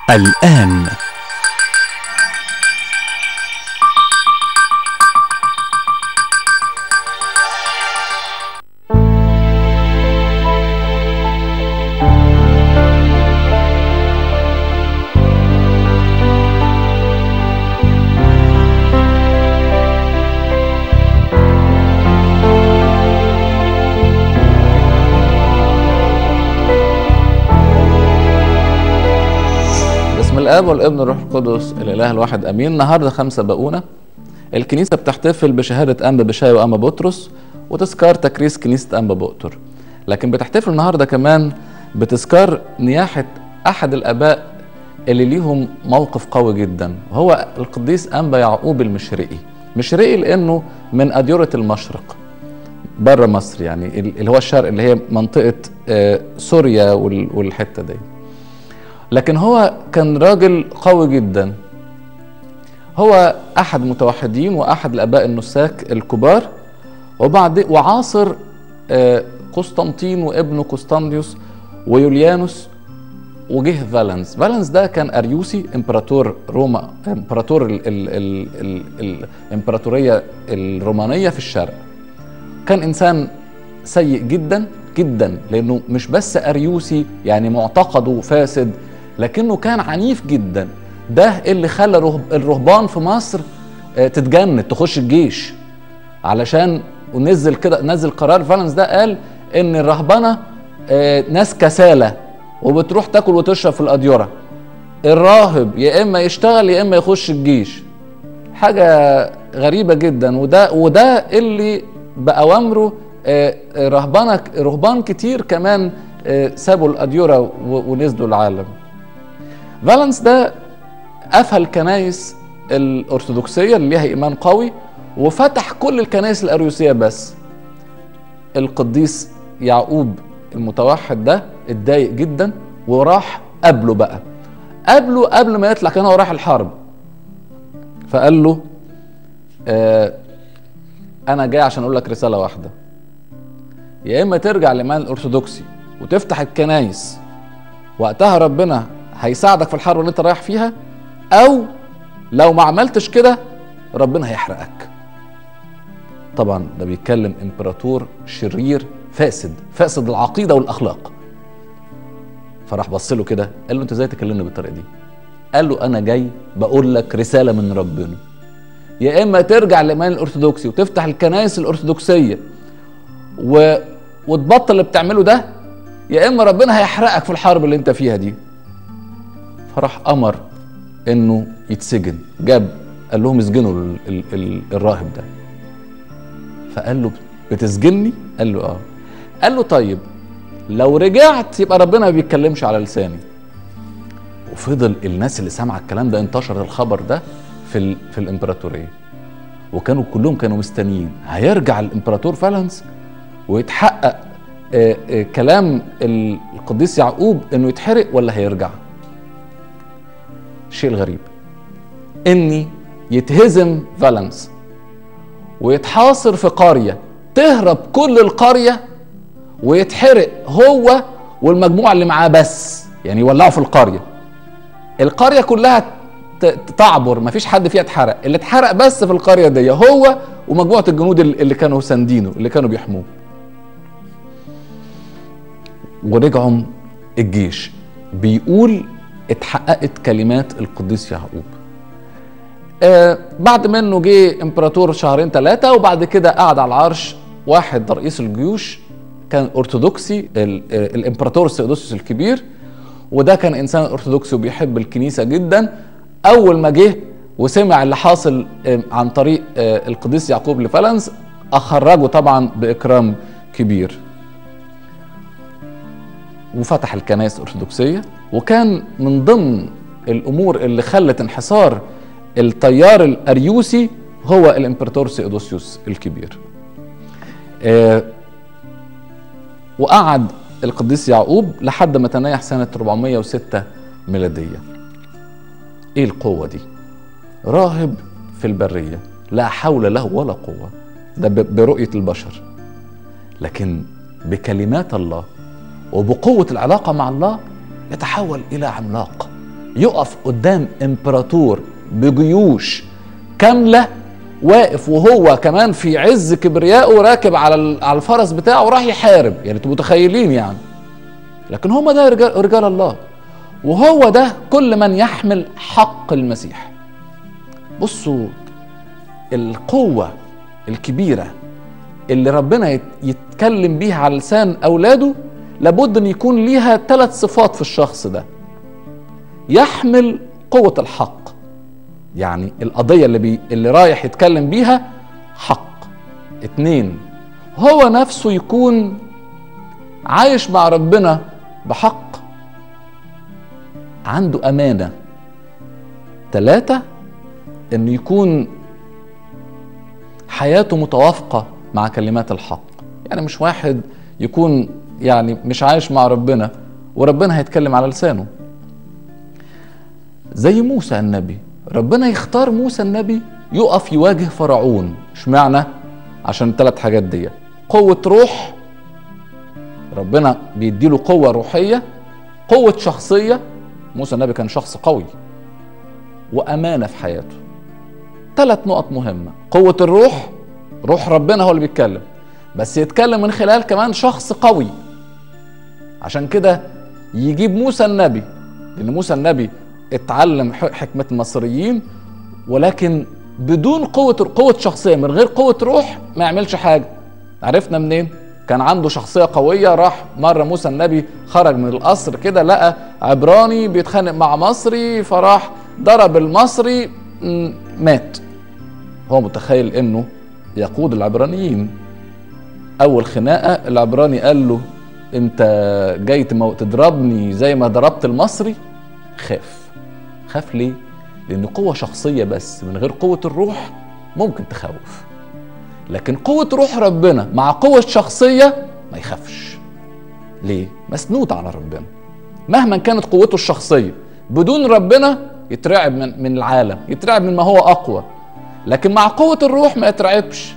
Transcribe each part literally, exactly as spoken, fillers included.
الآن الآب والابن والروح القدس الإله الواحد أمين. النهارده خمسة باقونة. الكنيسة بتحتفل بشهادة أنبا بشاي وأنبا بطرس وتذكار تكريس كنيسة أنبا بؤتر، لكن بتحتفل النهارده كمان بتذكار نياحة أحد الآباء اللي ليهم موقف قوي جدا، وهو القديس أنبا يعقوب المشرقي. مشرقي لأنه من أديرة المشرق بره مصر، يعني اللي هو الشرق، اللي هي منطقة سوريا والحتة دي. لكن هو كان راجل قوي جدا، هو احد متوحدين واحد الاباء النساك الكبار، وبعد وعاصر قسطنطين وابنه قسطنديوس ويوليانوس، وجه فالنس. فالنس ده كان اريوسي، امبراطور روما، امبراطور ال ال ال ال الامبراطوريه الرومانيه في الشرق. كان انسان سيء جدا جدا، لانه مش بس اريوسي يعني معتقده فاسد، لكنه كان عنيف جدا. ده اللي خلى الرهبان في مصر تتجند تخش الجيش، علشان ونزل كده نزل قرار فالنس ده، قال ان الرهبنه ناس كسالى وبتروح تاكل وتشرب في الاديره، الراهب يا اما يشتغل يا اما يخش الجيش. حاجه غريبه جدا. وده وده اللي باوامره رهبانه رهبان كتير كمان سابوا الاديره ونزلوا العالم. فالنس ده قفل الكنائس الارثوذكسيه اللي ليها ايمان قوي، وفتح كل الكنائس الاريوسيه. بس القديس يعقوب المتوحد ده اتضايق جدا وراح قابله بقى قابله قبل ما يطلع، كان هو رايح الحرب. فقال له آه انا جاي عشان اقول لك رساله واحده، يا اما ترجع للايمان الارثوذكسي وتفتح الكنائس، وقتها ربنا هيساعدك في الحرب اللي انت رايح فيها، او لو ما عملتش كده ربنا هيحرقك. طبعا ده بيتكلم امبراطور شرير فاسد فاسد العقيده والاخلاق. فراح بص له كده قال له انت ازاي تكلمني بالطريقه دي؟ قال له انا جاي بقول لك رساله من ربنا، يا اما ترجع للايمان الارثوذكسي وتفتح الكنائس الارثوذكسيه و... وتبطل اللي بتعمله ده، يا اما ربنا هيحرقك في الحرب اللي انت فيها دي. فراح امر انه يتسجن، جاب قال لهم اسجنوا ال ال ال الراهب ده. فقال له بتسجني؟ قال له اه. قال له طيب لو رجعت يبقى ربنا ما بيتكلمش على لساني. وفضل الناس اللي سامعه الكلام ده، انتشر الخبر ده في ال في الامبراطوريه، وكانوا كلهم كانوا مستنيين هيرجع الامبراطور فالنس ويتحقق آآ آآ كلام القديس يعقوب انه يتحرق، ولا هيرجع. الشيء الغريب اني يتهزم فالنس ويتحاصر في قريه، تهرب كل القريه ويتحرق هو والمجموعه اللي معاه بس، يعني يولعوا في القريه، القريه كلها تعبر، مفيش حد فيها اتحرق، اللي اتحرق بس في القريه دي هو ومجموعه الجنود اللي كانوا ساندينه اللي كانوا بيحموه. ورجعوا الجيش بيقول اتحققت كلمات القديس يعقوب. آه بعد منه جه امبراطور شهرين ثلاثه، وبعد كده قعد على العرش واحد رئيس الجيوش كان ارثوذكسي، الامبراطور سيودوسيوس الكبير، وده كان انسان ارثوذكسي وبيحب الكنيسه جدا. اول ما جه وسمع اللي حاصل عن طريق القديس يعقوب لفالنس، اخرجه طبعا باكرام كبير، وفتح الكنائس الارثوذكسيه. وكان من ضمن الامور اللي خلت انحسار التيار الاريوسي هو الامبراطور سيودوسيوس الكبير. آه وقعد القديس يعقوب لحد ما تنايح سنه أربعمائة وستة ميلاديه. ايه القوه دي؟ راهب في البريه لا حول له ولا قوه، ده برؤيه البشر، لكن بكلمات الله وبقوه العلاقه مع الله يتحول الى عملاق، يقف قدام امبراطور بجيوش كاملة، واقف وهو كمان في عز كبريائه راكب على على الفرس بتاعه وراح يحارب، يعني انتوا متخيلين يعني. لكن هم ده رجال, رجال الله، وهو ده كل من يحمل حق المسيح. بصوا القوة الكبيرة اللي ربنا يتكلم بيها على لسان أولاده لابد أن يكون ليها ثلاث صفات في الشخص ده. يحمل قوة الحق، يعني القضية اللي, بي اللي رايح يتكلم بيها حق. اتنين، هو نفسه يكون عايش مع ربنا بحق، عنده أمانة. تلاتة، انه يكون حياته متوافقة مع كلمات الحق، يعني مش واحد يكون يعني مش عايش مع ربنا وربنا هيتكلم على لسانه. زي موسى النبي، ربنا يختار موسى النبي يقف يواجه فرعون. اشمعنى؟ عشان الثلاث حاجات دي: قوة روح، ربنا بيديله قوة روحية، قوة شخصية، موسى النبي كان شخص قوي، وأمانة في حياته. ثلاث نقط مهمة: قوة الروح، روح ربنا هو اللي بيتكلم، بس يتكلم من خلال كمان شخص قوي. عشان كده يجيب موسى النبي، لأن موسى النبي اتعلم حكمة المصريين، ولكن بدون قوة قوة شخصية، من غير قوة روح ما يعملش حاجة. عرفنا منين؟ كان عنده شخصية قوية. راح مرة موسى النبي خرج من القصر كده، لقى عبراني بيتخانق مع مصري، فراح ضرب المصري، مات. هو متخيل انه يقود العبرانيين. اول خناقة العبراني قال له: انت جاي تضربني زي ما ضربت المصري؟ خاف. خاف ليه؟ لان قوة شخصية بس من غير قوة الروح ممكن تخوف، لكن قوة روح ربنا مع قوة شخصية ما يخافش. ليه؟ مسنود على ربنا. مهما كانت قوته الشخصية، بدون ربنا يترعب من, من العالم، يترعب من ما هو أقوى، لكن مع قوة الروح ما يترعبش.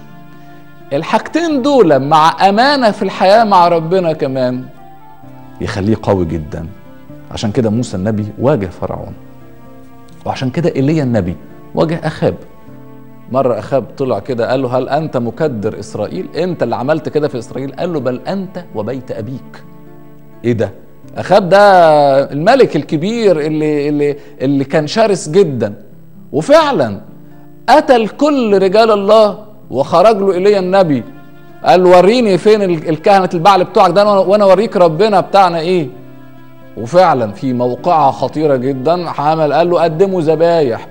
الحاجتين دول مع أمانة في الحياة مع ربنا كمان يخليه قوي جدا. عشان كده موسى النبي واجه فرعون، وعشان كده إيليا النبي واجه أخاب. مرة أخاب طلع كده قال له: هل أنت مكدر إسرائيل؟ أنت اللي عملت كده في إسرائيل؟ قال له: بل أنت وبيت أبيك. إيه ده؟ أخاب ده الملك الكبير اللي, اللي, اللي كان شرس جدا، وفعلا قتل كل رجال الله. وخرج له إيليا النبي قال: وريني فين الكهنة البعل بتوعك ده وأنا أوريك ربنا بتاعنا إيه. وفعلا في موقعة خطيرة جدا عمل، قال له: قدموا ذبايح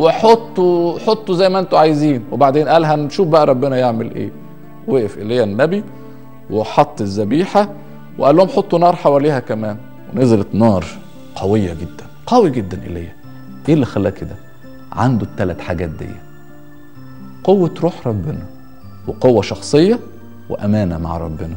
وحطوا حطوا زي ما انتوا عايزين. وبعدين قال: هنشوف بقى ربنا يعمل ايه. وقف إيليا النبي وحط الذبيحة وقال لهم: حطوا نار حواليها كمان، ونزلت نار قوية جدا. قوي جدا إيليا. ايه اللي خلاه كده؟ عنده الثلاث حاجات دي: قوة روح ربنا، وقوة شخصية، وأمانة مع ربنا.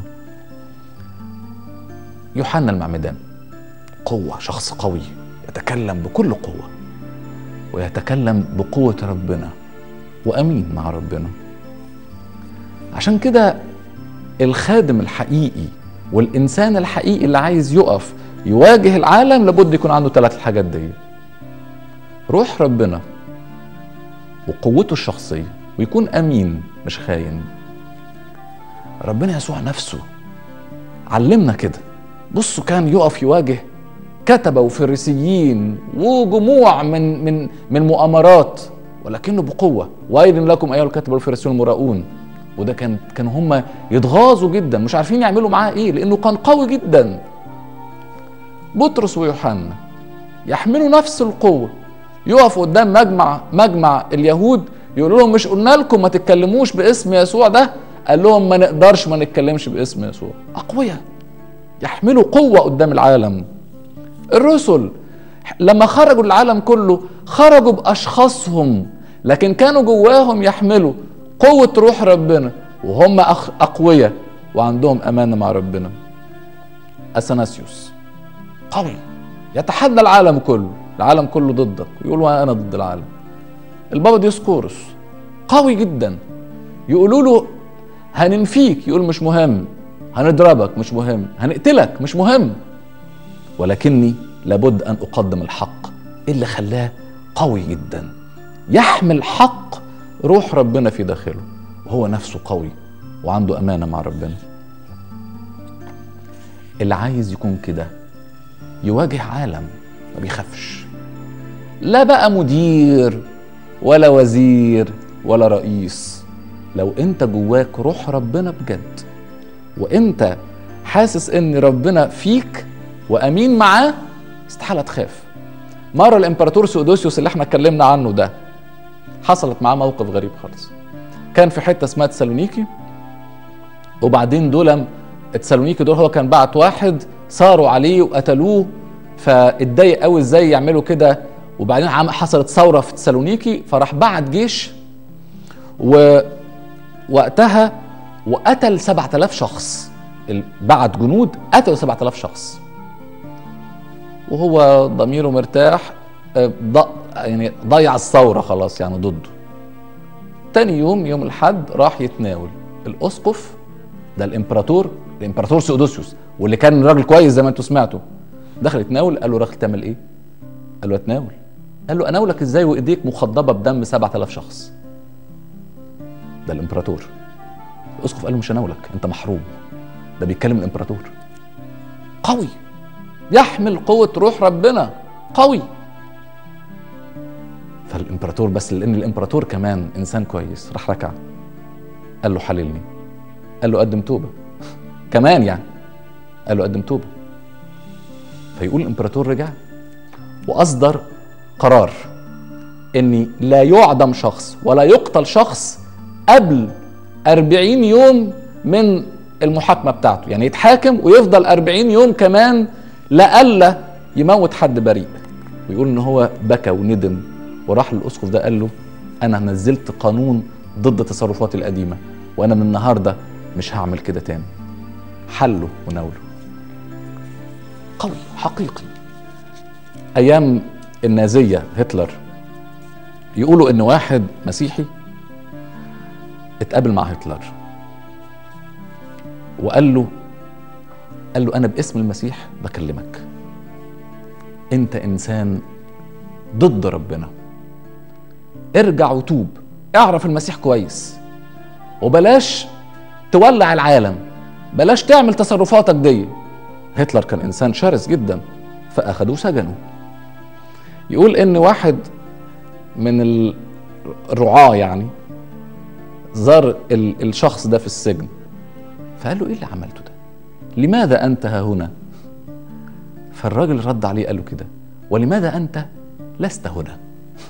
يوحنا المعمدان قوة، شخص قوي يتكلم بكل قوة، ويتكلم بقوة ربنا، وأمين مع ربنا. عشان كده الخادم الحقيقي والإنسان الحقيقي اللي عايز يقف يواجه العالم لابد يكون عنده ثلاث الحاجات دي: روح ربنا، وقوته الشخصية، ويكون أمين مش خاين. ربنا يسوع نفسه علمنا كده. بصوا كان يقف يواجه كتبة وفريسيين وجموع من من من مؤامرات، ولكنه بقوة. ويل لكم أيها الكتبة والفريسيون المراؤون. وده كان كانوا هم يتغاظوا جدا، مش عارفين يعملوا معاه ايه، لأنه كان قوي جدا. بطرس ويوحنا يحملوا نفس القوة، يقف قدام مجمع مجمع اليهود يقولوا لهم: مش قلنا لكم ما تتكلموش باسم يسوع ده؟ قال لهم: ما نقدرش ما نتكلمش باسم يسوع. أقوياء يحملوا قوة قدام العالم. الرسل لما خرجوا العالم كله خرجوا بأشخاصهم، لكن كانوا جواهم يحملوا قوة روح ربنا، وهم أقوياء وعندهم أمانة مع ربنا. أثناسيوس قوي يتحدى العالم كله، العالم كله ضدك، يقولوا أنا ضد العالم. البابا ديوسكورس قوي جدا، يقولوا له هننفيك، يقول مش مهم، هنضربك مش مهم، هنقتلك مش مهم، ولكني لابد أن أقدم الحق ايه اللي خلاه قوي جدا؟ يحمل حق روح ربنا في داخله، وهو نفسه قوي وعنده امانه مع ربنا. اللي عايز يكون كده يواجه عالم ما بيخافش، لا بقى مدير ولا وزير ولا رئيس. لو انت جواك روح ربنا بجد، وانت حاسس ان ربنا فيك وامين معاه، استحالة تخاف. مرة الامبراطور سيودوسيوس اللي احنا اتكلمنا عنه ده حصلت معاه موقف غريب خالص. كان في حتة اسمها تسالونيكي، وبعدين دول تسالونيكي دول هو كان بعت واحد صاروا عليه وقتلوه، فاتضايق قوي ازاي يعملوا كده. وبعدين حصلت ثورة في تسالونيكي، فراح بعت جيش ووقتها وقتل سبعة آلاف شخص. بعت جنود قتلوا سبعة آلاف شخص، وهو ضميره مرتاح، يعني ضيع الثورة خلاص يعني ضده. تاني يوم يوم الحد راح يتناول. الأسقف ده الامبراطور الامبراطور سيودوسيوس، واللي كان راجل كويس زي ما انتوا سمعتوا، دخل يتناول. قال له راجل تعمل ايه؟ قال له اتناول. قال له اناولك ازاي وايديك مخضبه بدم سبعة آلاف شخص؟ ده الامبراطور. الاسقف قال له مش اناولك، انت محروم. ده بيتكلم الامبراطور قوي، يحمل قوه روح ربنا، قوي. فالامبراطور بس لان الامبراطور كمان انسان كويس راح ركع، قال له حللني. قال له قدم توبه كمان يعني، قال له قدم توبه. فيقول الامبراطور رجع واصدر قرار ان لا يعدم شخص ولا يقتل شخص قبل أربعين يوم من المحاكمه بتاعته، يعني يتحاكم ويفضل أربعين يوم كمان لألا يموت حد بريء. ويقول ان هو بكى وندم وراح للاسقف ده قال له انا نزلت قانون ضد تصرفاتي القديمه، وانا من النهارده مش هعمل كده تاني. حله وناوله. قوي حقيقي. ايام النازيه هتلر يقولوا ان واحد مسيحي اتقابل مع هتلر وقال له قال له انا باسم المسيح بكلمك، انت انسان ضد ربنا، ارجع وتوب، اعرف المسيح كويس، وبلاش تولع العالم، بلاش تعمل تصرفاتك دي. هتلر كان انسان شرس جدا، فاخدوه سجنوا. يقول ان واحد من الرعاة يعني زار الشخص ده في السجن، فقال له ايه اللي عملته ده؟ لماذا انت ها هنا؟ فالراجل رد عليه قال له كده، ولماذا انت لست هنا؟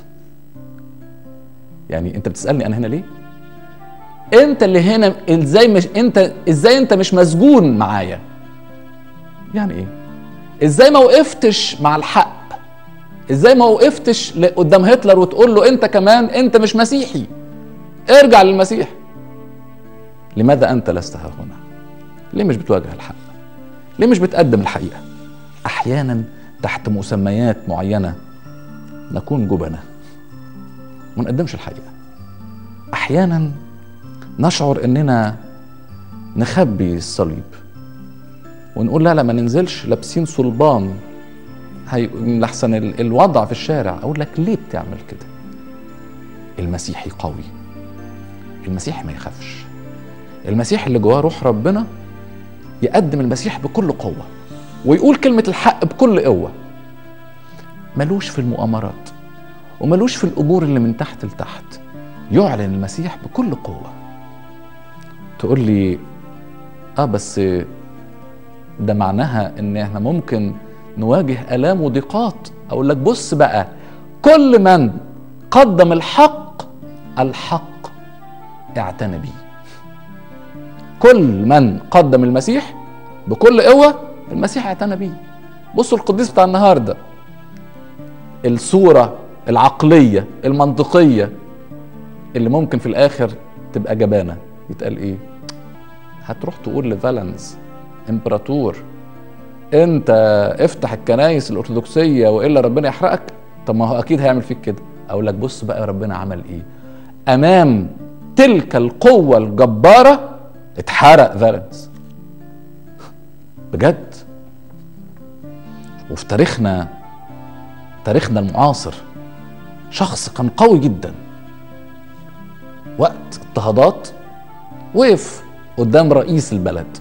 يعني انت بتسألني انا هنا ليه؟ انت اللي هنا، ازاي مش انت ازاي انت مش مسجون معايا؟ يعني ايه؟ ازاي ما وقفتش مع الحق؟ ازاي ما وقفتش قدام هتلر وتقول له انت كمان انت مش مسيحي، ارجع للمسيح؟ لماذا انت لست ها هنا؟ ليه مش بتواجه الحق؟ ليه مش بتقدم الحقيقة؟ احيانا تحت مسميات معينة نكون جبنة وما نقدمش الحقيقة. احيانا نشعر اننا نخبي الصليب ونقول لا لا ما ننزلش لابسين صلبان هي لحسن الوضع في الشارع. اقول لك ليه بتعمل كده؟ المسيحي قوي، المسيحي ما يخافش، المسيحي اللي جواه روح ربنا يقدم المسيح بكل قوة ويقول كلمة الحق بكل قوة، ملوش في المؤامرات وملوش في الأمور اللي من تحت لتحت، يعلن المسيح بكل قوة. تقول لي اه بس ده معناها ان احنا ممكن نواجه آلام وضيقات. اقول لك بص بقى، كل من قدم الحق الحق اعتنى بيه. كل من قدم المسيح بكل قوة المسيح اعتنى بيه. بصوا القديس بتاع النهارده، الصورة العقلية المنطقية اللي ممكن في الاخر تبقى جبانة، يتقال ايه؟ هتروح تقول لفالنس امبراطور انت افتح الكنايس الارثوذكسيه والا ربنا يحرقك؟ طب ما هو اكيد هيعمل فيك كده. اقول لك بص بقى ربنا عمل ايه امام تلك القوه الجباره، اتحرق فالنس بجد. وفي تاريخنا تاريخنا المعاصر شخص كان قوي جدا، وقت اضطهادات وقف قدام رئيس البلد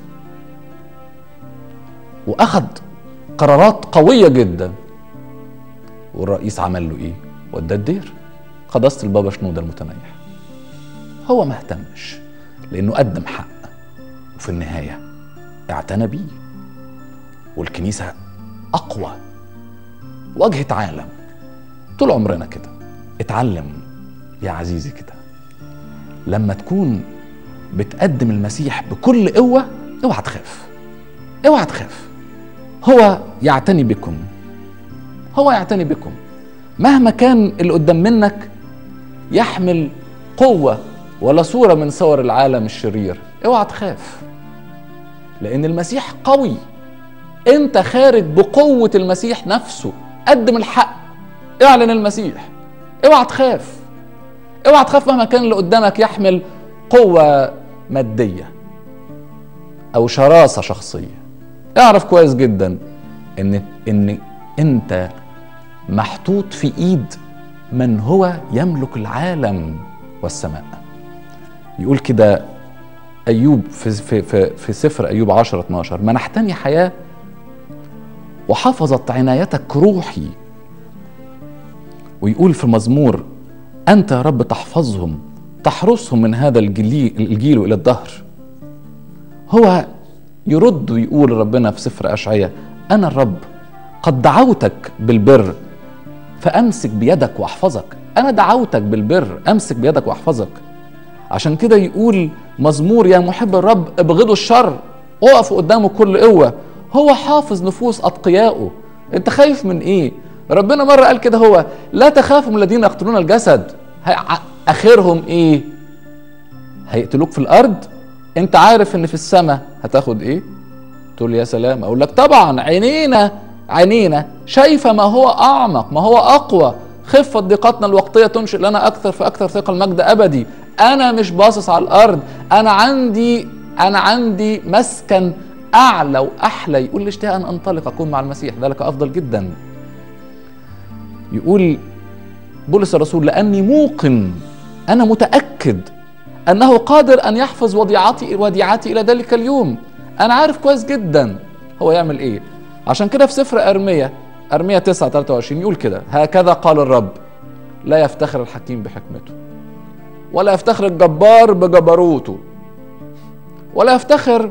واخد قرارات قوية جدا، والرئيس عمل له ايه؟ وداه الدير، قداسة البابا شنودة المتنيح. هو ما اهتمش لانه قدم حق، وفي النهاية اعتنى بيه. والكنيسة اقوى واجهة عالم طول عمرنا كده. اتعلم يا عزيزي كده، لما تكون بتقدم المسيح بكل قوة اوعى تخاف، اوعى تخاف. هو يعتني بكم، هو يعتني بكم مهما كان اللي قدام منك يحمل قوة ولا صورة من صور العالم الشرير. اوعى تخاف لأن المسيح قوي. انت خارج بقوة المسيح نفسه. قدم الحق، اعلن المسيح، اوعى تخاف، اوعى تخاف مهما كان اللي قدامك يحمل قوة مادية او شراسة شخصية. اعرف كويس جدا ان ان انت محطوط في ايد من هو يملك العالم والسماء. يقول كده ايوب في في في, في سفر ايوب عشرة اتناشر: منحتني حياة وحفظت عنايتك روحي. ويقول في مزمور: أنت يا رب تحفظهم، تحرسهم من هذا الجيل إلى الدهر. هو يرد ويقول ربنا في سفر أشعياء: أنا الرب قد دعوتك بالبر فأمسك بيدك وأحفظك. أنا دعوتك بالبر، أمسك بيدك وأحفظك. عشان كده يقول مزمور: يا محب الرب ابغضوا الشر، اقفوا قدامه كل قوة. هو حافظ نفوس أتقيائه. أنت خايف من إيه؟ ربنا مرة قال كده: هو لا تخافوا من الذين يقتلون الجسد. آخرهم إيه؟ هيقتلوك في الأرض. أنت عارف إن في السماء هتاخد إيه؟ تقول يا سلام. أقول لك طبعا عينينا عينينا شايفة ما هو أعمق، ما هو أقوى. خفة ضيقتنا الوقتية تنشئ لنا أكثر فأكثر ثقل مجد أبدي. أنا مش باصص على الأرض، أنا عندي أنا عندي مسكن أعلى وأحلى. يقول لي: اشتهي أن أنطلق أكون مع المسيح، ذلك أفضل جدا. يقول بولس الرسول: لأني موقن، أنا متأكد أنه قادر أن يحفظ وديعتي وديعتي إلى ذلك اليوم. أنا عارف كويس جدا هو يعمل إيه. عشان كده في سفر أرميا أرميا تسعة ثلاثة وعشرين يقول كده: هكذا قال الرب: لا يفتخر الحكيم بحكمته، ولا يفتخر الجبار بجبروته، ولا يفتخر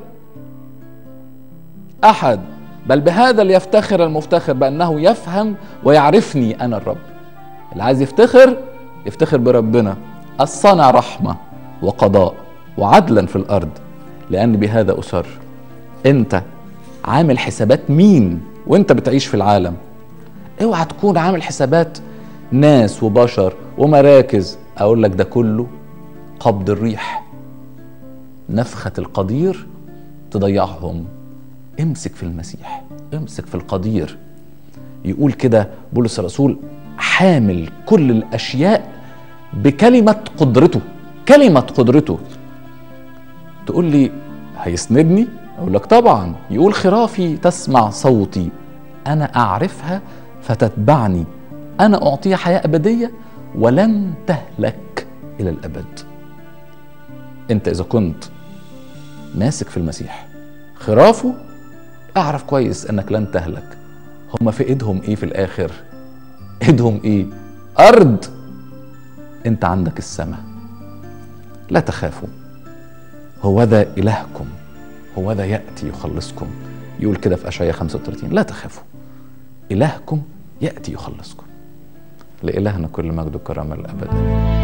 أحد، بل بهذا ليفتخر المفتخر، بأنه يفهم ويعرفني أنا الرب. اللي عايز يفتخر يفتخر بربنا الصانع رحمة وقضاء وعدلا في الأرض، لأن بهذا أسر. أنت عامل حسابات مين وأنت بتعيش في العالم؟ اوعى تكون عامل حسابات ناس وبشر ومراكز. أقول لك ده كله قبض الريح، نفخة القدير تضيعهم. امسك في المسيح، امسك في القدير. يقول كده بولس الرسول: حامل كل الأشياء بكلمة قدرته. كلمة قدرته. تقول لي: هيسندني؟ أقول لك طبعا. يقول: خرافي تسمع صوتي، أنا أعرفها فتتبعني، أنا أعطيها حياة أبدية ولن تهلك إلى الأبد. أنت إذا كنت ماسك في المسيح خرافه، اعرف كويس أنك لن تهلك. هما في إيدهم إيه في الآخر؟ إيدهم إيه؟ أرض. أنت عندك السماء. لا تخافوا، هو ذا إلهكم، هو ذا يأتي يخلصكم. يقول كده في أشعياء خمسة وثلاثين: لا تخافوا، إلهكم يأتي يخلصكم. لإلهنا كل مجد وكرامة الأبد.